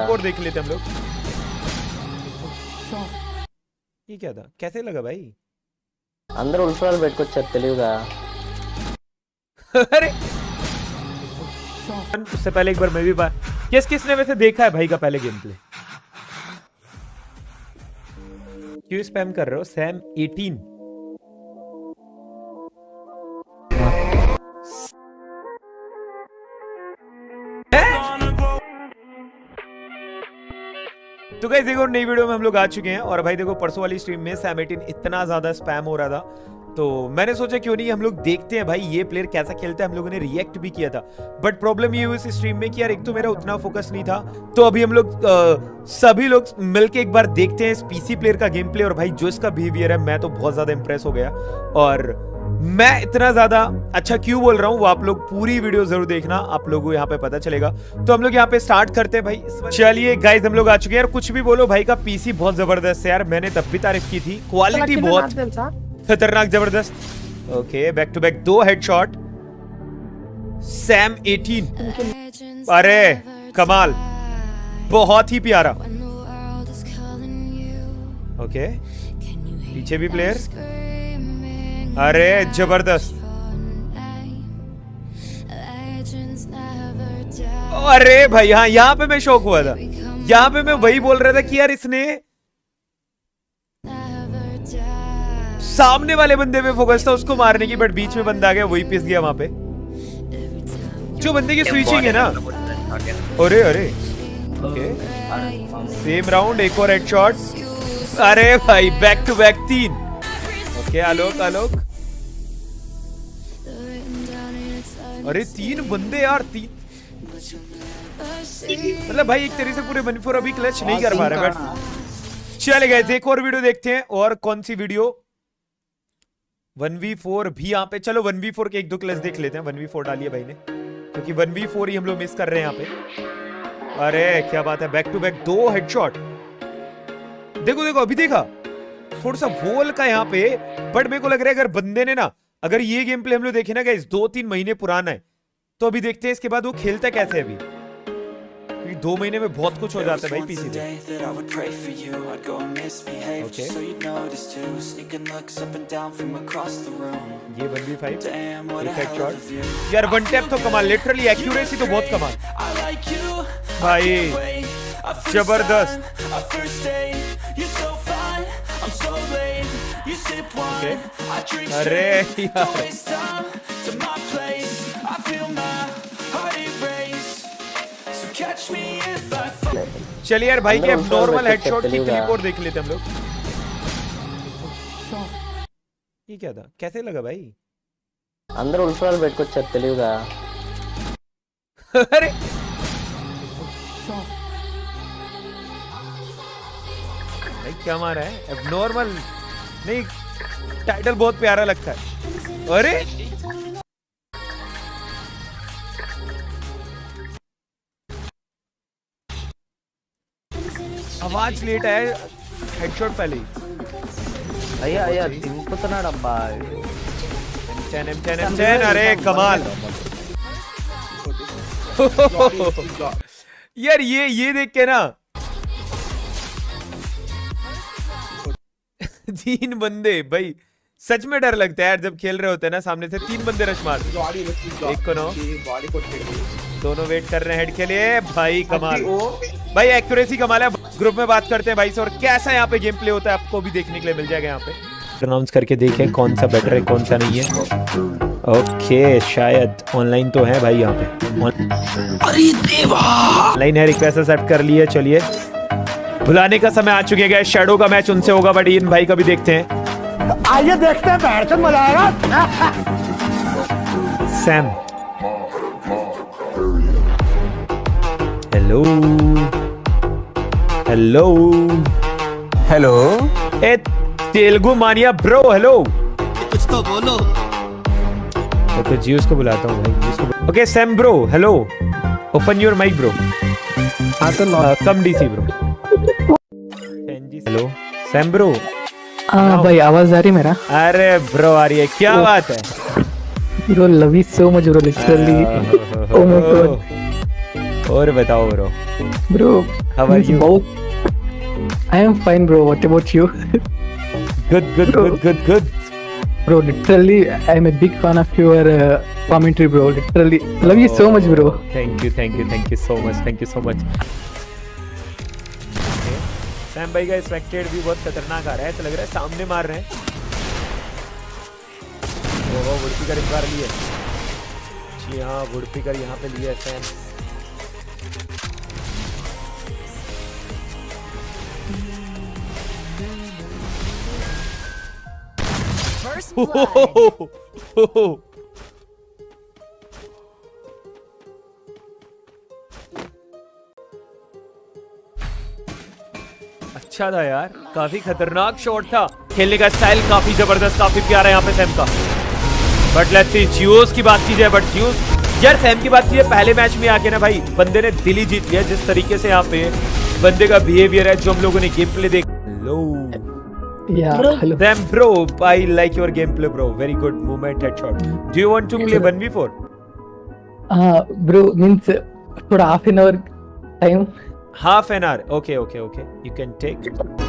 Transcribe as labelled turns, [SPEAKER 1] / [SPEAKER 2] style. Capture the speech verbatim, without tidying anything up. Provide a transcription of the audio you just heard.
[SPEAKER 1] और देख लेते हम लोग। ये क्या था, कैसे लगा भाई?
[SPEAKER 2] అందరూ ఉల్ఫాలు పెట్టుకొచ్చారు తెలివిగా।
[SPEAKER 1] अरे उससे पहले एक बार मैं भी बात, किस किसने वैसे देखा है भाई का पहले गेम प्ले? क्यों स्पैम कर रहे हो? सैम अठारह। तो गाइस देखो नई वीडियो में हम लोग आ चुके हैं और भाई देखो परसों वाली स्ट्रीम में सैम अठारह इतना ज्यादा स्पैम हो रहा था तो मैंने सोचा क्यों नहीं हम लोग देखते हैं भाई ये प्लेयर कैसा खेलता है। हम लोगों ने रिएक्ट भी किया था बट प्रॉब्लम ये हुई इस स्ट्रीम में कि यार एक तो मेरा उतना फोकस नहीं था, तो अभी हम लोग आ, सभी लोग मिलके एक बार देखते हैं इस पीसी प्लेयर का गेम प्ले। और भाई जो इसका बिहेवियर है मैं तो बहुत ज्यादा इंप्रेस हो गया और मैं इतना ज्यादा अच्छा क्यों बोल रहा हूँ वो आप लोग पूरी वीडियो जरूर देखना, आप लोगों को यहाँ पे पता चलेगा। तो हम लोग यहाँ पे स्टार्ट करते हैं भाई। चलिए गाइस हम लोग आ चुके हैं। यार कुछ भी बोलो भाई का पीसी बहुत जबरदस्त है यार, मैंने तब भी तारीफ की थी, क्वालिटी बहुत खतरनाक जबरदस्त। ओके बैक टू बैक दो हेडशॉट सैम अठारह। अरे कमाल, बहुत ही प्यारा। ओके पीछे भी प्लेयर, अरे जबरदस्त। अरे भाई हाँ यहाँ पे मैं शौक हुआ था, यहाँ पे मैं वही बोल रहा था कि यार इसने सामने वाले बंदे पे फोकस था उसको मारने की, बट बीच में बंदा आ गया वही पिस गया वहां पे। जो बंदे की स्विचिंग है ना, अरे अरे ओके सेम राउंड एक और हेडशॉट। अरे भाई बैक टू बैक तीन। ओके आलोक आलोक, अरे तीन बंदे यार, तीन मतलब भाई एक तरीके से पूरे वन फोर अभी क्लच नहीं कर पा रहे बट चले गए। एक और वीडियो देखते हैं। और कौन सी वीडियो? वन वी फोर भी यहाँ पे। चलो वन वी फोर के एक दो क्लच देख लेते हैं। वन वी फोर डालिए भाई ने क्योंकि वन वी फोर ही हम लोग मिस कर रहे हैं यहाँ पे। अरे क्या बात है, बैक टू बैक दो हेडशॉट। देखो देखो अभी देखा थोड़ा सा वॉल का यहाँ पे, बट मेरे को लग रहा है अगर बंदे ने ना, अगर ये गेम प्ले हम लोग देखे ना गाइस दो तीन महीने पुराना है तो अभी देखते हैं इसके बाद वो खेलता कैसे है अभी, क्योंकि दो महीने में बहुत कुछ हो जाता है भाई पीसी पे। ओके ये वन वी फाइव एक हेडशॉट यार, वन टैप तो कमाल, लिटरली एक्यूरेसी तो बहुत कमाल भाई, जबरदस्त। Okay. अरे यार चलिए यार भाई के अब नॉर्मल हेडशॉट की क्लिप और देख लेते हम लोग। ये क्या था, कैसे लगा भाई?
[SPEAKER 2] అందరూ ఉల్ఫాలు పెట్టుకొచ్చారు తెలివిగా।
[SPEAKER 1] अरे भाई क्या मारा है? अब नॉर्मल नहीं, टाइटल बहुत प्यारा लगता है। अरे आवाज लेट है, हेडशॉट पहले ही।
[SPEAKER 2] అయ్యా అయ్యా దింపుతున్నాడు అబ్బా।
[SPEAKER 1] Ten M ten M ten, अरे कमाल यार। ये ये देख के ना तीन बंदे भाई सच में डर लगता है यार जब खेल रहे होते हैं ना, सामने से तीन बंदे रश मार, एक को नो, दोनों वेट कर रहे हैं हेड के लिए भाई। कमाल भाई, एक्यूरेसी कमाल है। ग्रुप में बात करते हैं भाई से और कैसा यहाँ पे गेम प्ले होता है आपको भी देखने के लिए मिल जाएगा। यहाँ पे अनाउंस करके देखें कौन सा बेटर है कौन सा नहीं है। ओके शायद ऑनलाइन तो है भाई यहाँ पे, अरे देवा ऑनलाइन है, रिक्वेस्ट एक्सेप्ट कर लिए। चलिए बुलाने का समय आ चुके हैं, शैडो का मैच उनसे होगा बट इन भाई का भी देखते हैं,
[SPEAKER 3] आइए देखते हैं बैठन मजा आएगा।
[SPEAKER 1] Sam hello hello
[SPEAKER 3] hello
[SPEAKER 1] a Telugu mania bro, hello
[SPEAKER 3] कुछ तो बोलो।
[SPEAKER 1] ओके जियोस को बुलाता हूँ भाई। Okay Sam bro hello, open your mic bro.
[SPEAKER 3] हाँ तो
[SPEAKER 1] come DC bro. Hello Sam bro.
[SPEAKER 4] हाँ भाई आवाज आ रही मेरा?
[SPEAKER 1] अरे ब्रो आ रही है, क्या बात है
[SPEAKER 4] bro? Love you so much bro, literally. Oh my god
[SPEAKER 1] और बताओ bro,
[SPEAKER 4] Bro,
[SPEAKER 1] how are
[SPEAKER 4] means
[SPEAKER 1] you?
[SPEAKER 4] both. I am fine, bro. What about you?
[SPEAKER 1] Good, good,
[SPEAKER 4] Bro.
[SPEAKER 1] good, good, good.
[SPEAKER 4] Bro, literally, I am a big fan of your uh, commentary, bro. Literally, love you so much, bro.
[SPEAKER 1] Thank you, thank you, thank you so much, thank you so much. Sam भाई का expected भी बहुत खतरनाक आ रहा है, ऐसा लग रहा है सामने मार रहे हैं। ओहो, वुडपिकर इस बार लिए। जी हाँ, वुडपिकर यहाँ पे लिए सैम।
[SPEAKER 5] First blood.
[SPEAKER 1] अच्छा था यार, काफी खतरनाक शॉट था। खेलने का स्टाइल काफी जबरदस्त, काफी प्यारा है यहाँ पे सैम का। बट लेट्स सी जियोस की बात की जाए, बट जियोस यार सैम की बात की जाए, पहले मैच में आके ना भाई बंदे ने दिल ही जीत लिया। जिस तरीके से यहाँ पे बंदे का बिहेवियर है, जो हम लोगों ने गेम प्ले देख। लो
[SPEAKER 4] Yeah, hello.
[SPEAKER 1] Sam bro, I like your gameplay bro. Very good movement headshot. Do you want to play one v four?
[SPEAKER 4] Uh, bro, means uh, for half an hour time.
[SPEAKER 1] Half an hour. Okay, okay, okay. You can take.